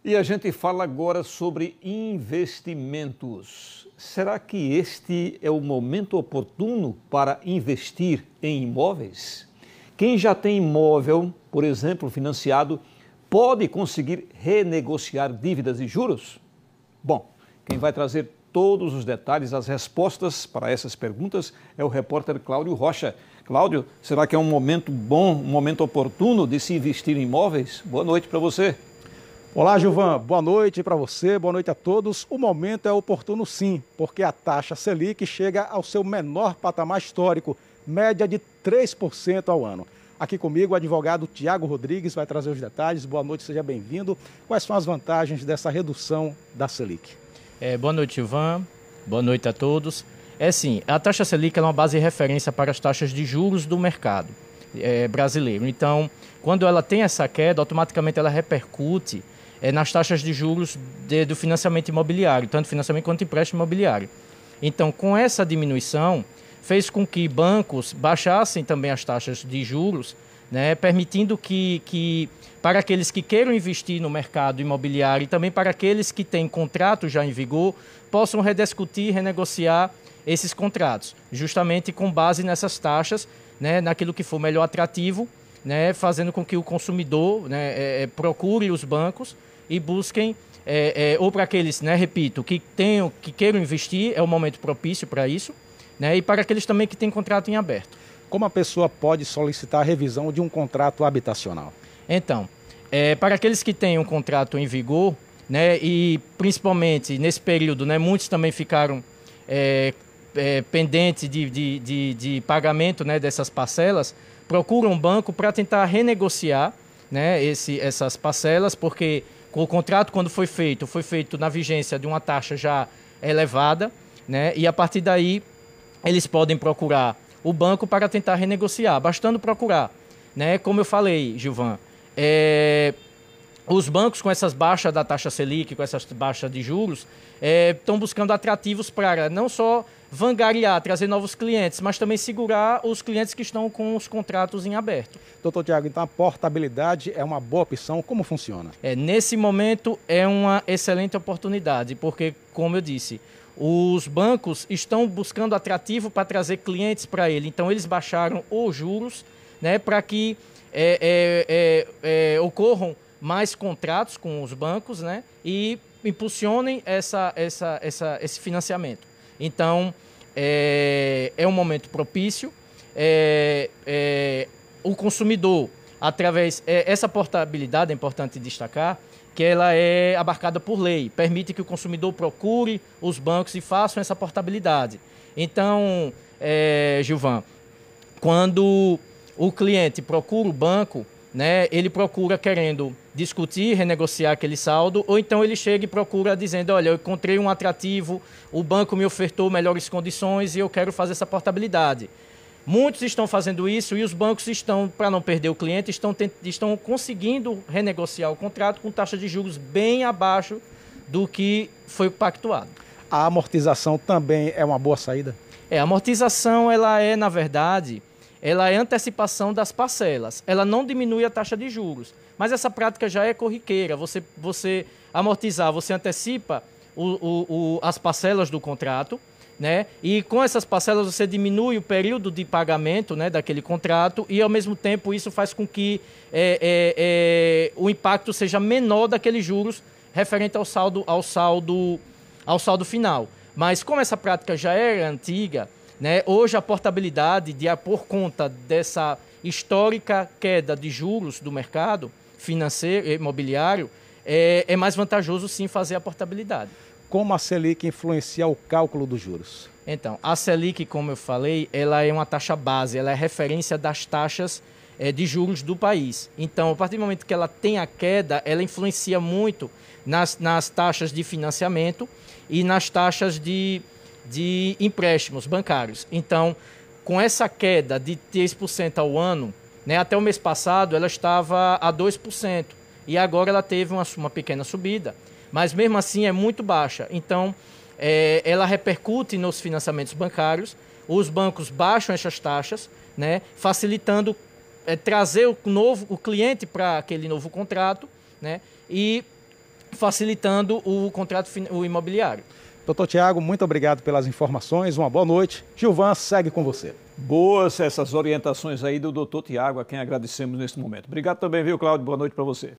E a gente fala agora sobre investimentos. Será que este é o momento oportuno para investir em imóveis? Quem já tem imóvel, por exemplo, financiado, pode conseguir renegociar dívidas e juros? Bom, quem vai trazer todos os detalhes, as respostas para essas perguntas é o repórter Cláudio Rocha. Cláudio, será que é um momento bom, um momento oportuno de se investir em imóveis? Boa noite para você. Olá, Gilvan. Boa noite para você, boa noite a todos. O momento é oportuno sim, porque a taxa Selic chega ao seu menor patamar histórico, média de 3% ao ano. Aqui comigo o advogado Tiago Rodrigues vai trazer os detalhes. Boa noite, seja bem-vindo. Quais são as vantagens dessa redução da Selic? Boa noite, Gilvan. Boa noite a todos. Sim, a taxa Selic é uma base de referência para as taxas de juros do mercado brasileiro. Então, quando ela tem essa queda, automaticamente ela repercute nas taxas de juros do financiamento imobiliário, tanto financiamento quanto empréstimo imobiliário. Então, com essa diminuição, fez com que bancos baixassem também as taxas de juros, né, permitindo que para aqueles que queiram investir no mercado imobiliário e também para aqueles que têm contrato já em vigor, possam rediscutir, renegociar esses contratos, justamente com base nessas taxas, né, naquilo que for melhor atrativo, né, fazendo com que o consumidor, né, procure os bancos e busquem, ou para aqueles, né, repito, que queiram investir, é o momento propício para isso, né, e para aqueles também que têm contrato em aberto. Como a pessoa pode solicitar a revisão de um contrato habitacional? Então, para aqueles que têm um contrato em vigor, né, e principalmente nesse período, né, muitos também ficaram pendentes de pagamento, né, dessas parcelas, procuram um banco para tentar renegociar, né, essas parcelas, porque o contrato, quando foi feito na vigência de uma taxa já elevada, né, e a partir daí eles podem procurar o banco para tentar renegociar, bastando procurar, né, como eu falei, Gilvan, os bancos com essas baixas da taxa Selic, com essas baixas de juros, estão buscando atrativos para não só vangariar, trazer novos clientes, mas também segurar os clientes que estão com os contratos em aberto. Doutor Tiago, então a portabilidade é uma boa opção, como funciona? Nesse momento é uma excelente oportunidade, porque, como eu disse, os bancos estão buscando atrativo para trazer clientes para ele, então eles baixaram os juros, né, para que ocorram mais contratos com os bancos, né, e impulsionem esse financiamento. Então, é um momento propício. O consumidor, através... essa portabilidade, é importante destacar, que ela é abarcada por lei, permite que o consumidor procure os bancos e façam essa portabilidade. Então, Gilvan, quando o cliente procura o banco, né, ele procura querendo discutir, renegociar aquele saldo, ou então ele chega e procura dizendo, olha, eu encontrei um atrativo, o banco me ofertou melhores condições e eu quero fazer essa portabilidade. Muitos estão fazendo isso e os bancos estão, para não perder o cliente, estão conseguindo renegociar o contrato com taxa de juros bem abaixo do que foi pactuado. A amortização também é uma boa saída? A amortização, ela é, na verdade, ela é antecipação das parcelas. Ela não diminui a taxa de juros, mas essa prática já é corriqueira. Você amortizar, você antecipa as parcelas do contrato, né? E com essas parcelas você diminui o período de pagamento, né, daquele contrato e, ao mesmo tempo, isso faz com que o impacto seja menor daqueles juros referente ao saldo final. Mas como essa prática já é antiga, né, hoje a portabilidade, por conta dessa histórica queda de juros do mercado financeiro e imobiliário, é mais vantajoso sim fazer a portabilidade. Como a Selic influencia o cálculo dos juros? Então, a Selic, como eu falei, ela é uma taxa base, ela é referência das taxas de juros do país. Então, a partir do momento que ela tem a queda, ela influencia muito nas taxas de financiamento e nas taxas de empréstimos bancários. Então, com essa queda de 3% ao ano, né, até o mês passado ela estava a 2% e agora ela teve uma pequena subida, mas mesmo assim é muito baixa. Então, ela repercute nos financiamentos bancários, os bancos baixam essas taxas, né, facilitando trazer o cliente para aquele novo contrato, né, e facilitando o contrato o imobiliário. Doutor Tiago, muito obrigado pelas informações, uma boa noite. Gilvan, segue com você. Boas essas orientações aí do doutor Tiago, a quem agradecemos nesse momento. Obrigado também, viu, Cláudio? Boa noite para você.